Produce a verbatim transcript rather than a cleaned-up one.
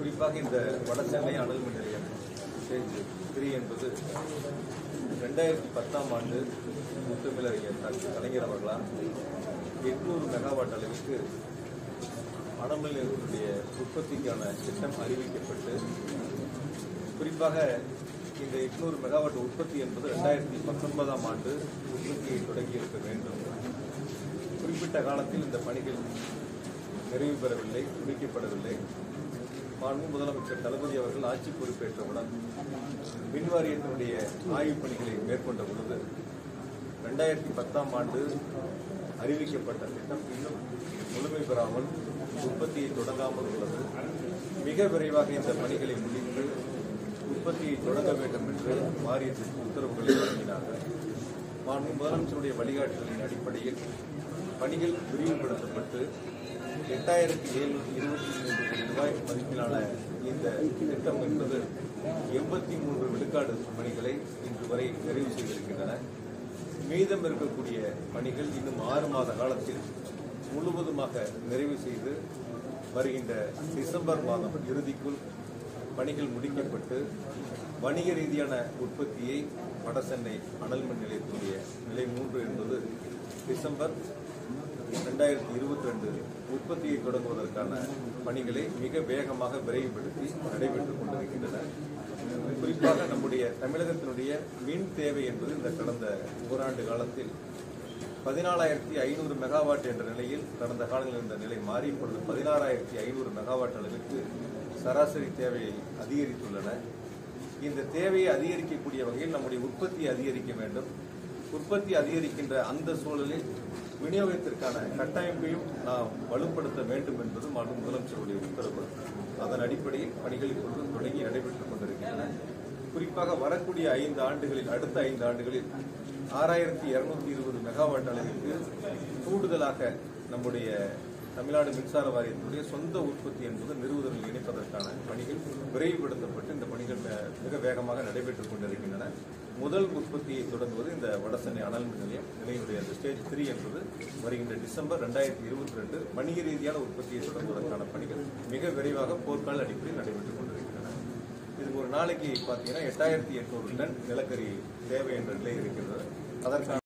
குறிப்பாக இந்த வடசென்னை அனல் மின் நிலையம் ஸ்டேஜ் த்ரீ என்பது ரெண்டாயிரத்தி பத்தாம் ஆண்டு முத்தமிழறிஞர் கலைஞர் அவர்களால் எட்நூறு மெகாவாட் அளவிற்கு அனல் மின் நிலையத்தினுடைய உற்பத்திக்கான திட்டம் அறிவிக்கப்பட்டு குறிப்பாக இந்த எட்நூறு மெகாவாட் உற்பத்தி என்பது ரெண்டாயிரத்தி பத்தொன்பதாம் ஆண்டு உற்பத்தியை தொடங்கியிருக்க வேண்டும். குறிப்பிட்ட காலத்தில் இந்த பணிகள் நிறைவு பெறவில்லை, முடிக்கப்படவில்லை. மாண்பு முதலமைச்சர் தளபதி அவர்கள் ஆட்சி பொறுப்பேற்றவுடன் மின்வாரியத்தினுடைய ஆய்வுப் பணிகளை மேற்கொண்ட பொழுது ரெண்டாயிரத்தி பத்தாம் ஆண்டு அறிவிக்கப்பட்ட திட்டம் இன்னும் முழுமை பெறாமல் உற்பத்தியை தொடங்காமல் உள்ளது. மிக விரைவாக இந்த பணிகளை முடித்து உற்பத்தியை தொடங்க வேண்டும் என்று வாரியத்திற்கு உத்தரவுகளை வழங்கினார்கள். மாண்பு முதலமைச்சருடைய வழிகாட்டுதலின் அடிப்படையில் பணிகள் விரிவுபடுத்தப்பட்டு எட்டாயிரத்தி எழுநூற்றி இருபத்தி மூன்று கோடி ரூபாய் மதிப்பிலான இந்த திட்டம் என்பது எண்பத்தி மூன்று விழுக்காடு பணிகளை இன்று வரை நிறைவு செய்திருக்கின்றன. மீதம் இருக்கக்கூடிய பணிகள் இன்னும் ஆறு மாத காலத்தில் முழுவதுமாக நிறைவு செய்து வருகின்ற டிசம்பர் மாதம் இறுதிக்குள் பணிகள் முடிக்கப்பட்டு வணிக ரீதியான உற்பத்தியை வடசென்னை அனல் மின் நிலையத்தினுடைய நிலை மூன்று என்பது டிசம்பர் இரண்டாயிரத்தி இருபத்தி ரெண்டு உற்பத்தியை தொடங்குவதற்கான பணிகளை மிக வேகமாக விரைவுபடுத்தி நடைபெற்றுக் கொண்டிருக்கின்றன. குறிப்பாக நம்முடைய தமிழகத்தினுடைய மின் தேவை என்பது இந்த கடந்த ஓராண்டு காலத்தில் பதினாலாயிரத்தி ஐநூறு மெகாவாட் என்ற நிலையில் கடந்த காலங்களில் இருந்த நிலை மாறி இப்பொழுது பதினாறாயிரத்தி ஐநூறு மெகாவாட் அளவிற்கு சராசரி தேவையை அதிகரித்துள்ளன. இந்த தேவையை அதிகரிக்கக்கூடிய வகையில் நம்முடைய உற்பத்தியை அதிகரிக்க வேண்டும். உற்பத்தி அதிகரிக்கின்ற அந்த சூழலில் விநியோகத்திற்கான கட்டமைப்பையும் நாம் வலுப்படுத்த வேண்டும் என்பது மாண்பு முதலமைச்சருடைய உத்தரவு. அதன் அடிப்படையில் பணிகள் இப்பொழுது தொடங்கி நடைபெற்றுக் கொண்டிருக்கின்றன. குறிப்பாக வரக்கூடிய ஐந்து ஆண்டுகளில் அடுத்த ஐந்து ஆண்டுகளில் ஆறாயிரத்தி இருநூத்தி இருபது மெகாவாட் அளவிற்கு கூடுதலாக நம்முடைய தமிழ்நாடு மின்சார வாரியத்தினுடைய சொந்த உற்பத்தி என்பது நிறுவுதலில் இணைப்பதற்கான பணிகள் விரைவுபடுத்தப்பட்டு இந்த பணிகள் மிக வேகமாக நடைபெற்றுக் கொண்டிருக்கின்றன. முதல் உற்பத்தியை தொடங்குவது இந்த வடசென்னை அனல் மின் நிலையம் நிலையினுடைய அந்த ஸ்டேஜ் த்ரீ என்பது வருகின்ற டிசம்பர் ரெண்டாயிரத்தி இருபத்தி ரெண்டு வணிக ரீதியான உற்பத்தியை தொடங்குவதற்கான பணிகள் மிக விரைவாக போர்க்கால அடிப்படையில் நடைபெற்றுக் கொண்டிருக்கின்றன. இது ஒரு நாளைக்கு பார்த்தீங்கன்னா எட்டாயிரத்தி எட்நூறு டன் நிலக்கரி தேவை என்ற நிலை இருக்கிறது. அதற்கான